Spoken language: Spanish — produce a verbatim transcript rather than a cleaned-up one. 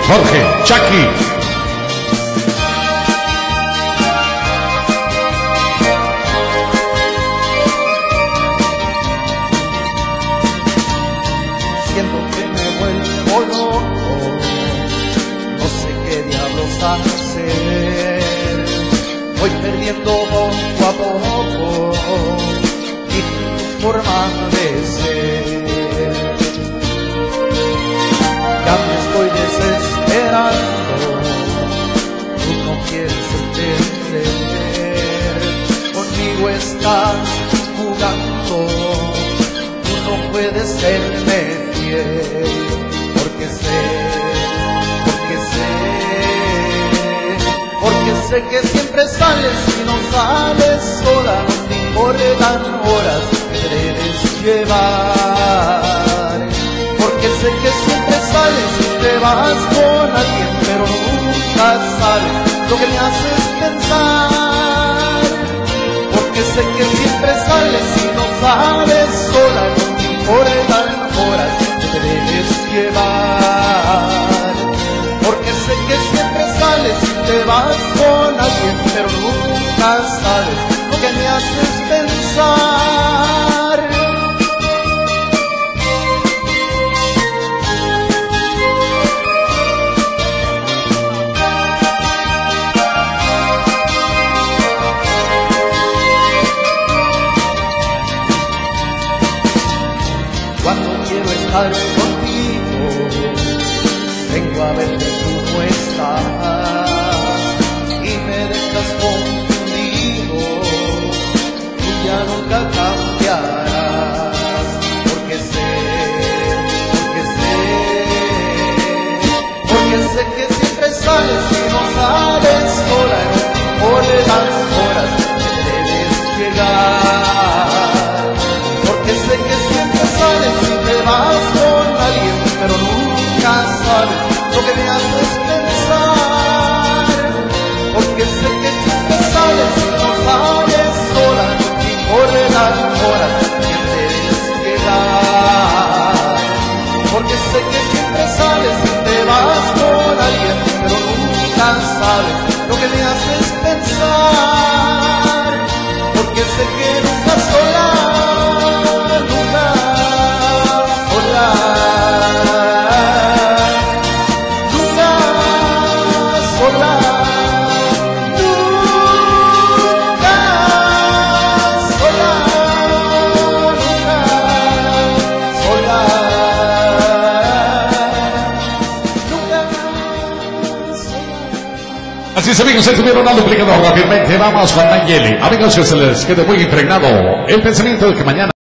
Jorge Chucky. Siento que me vuelvo loco, no sé qué diablos hacer. Voy perdiendo poco a poco mi forma de ser. Ya me estoy desesperando, tú no quieres entender. Conmigo estás jugando, tú no puedes serme fiel. Porque sé, porque sé, porque sé que siempre sales y no sales sola. No te importan horas que te debes llevar. Porque sé que siempre sales y te vas con alguien, pero nunca sabes lo que me haces pensar. Porque sé que siempre sales y no sales sola, no te importan horas que te debes llevar. Porque sé que siempre sales y te vas con alguien, pero nunca sabes lo que me haces pensar. Cuando quiero estar contigo, vengo a verte tú no estás y me dejas confundido. Tú ya nunca cambiarás, porque sé, porque sé, porque sé que siempre sales y no sales sola. No te importan horas que debes llegar. Porque sé que siempre sales y te vas con alguien, pero nunca sabes lo que me haces pensar. Porque sé que siempre sales y no sales sola, no te importan horas que debes llegar. Porque sé que siempre sales y te vas con alguien, pero nunca sabes lo que me haces pensar. Porque sé que nunca sola, nunca sola, nunca sola, nunca sola, nunca sola, nunca sola. Así es, amigos, estuvieron duplicando rápidamente. Vamos con Nayeli. Amigos, que se les quede muy impregnado el pensamiento de que mañana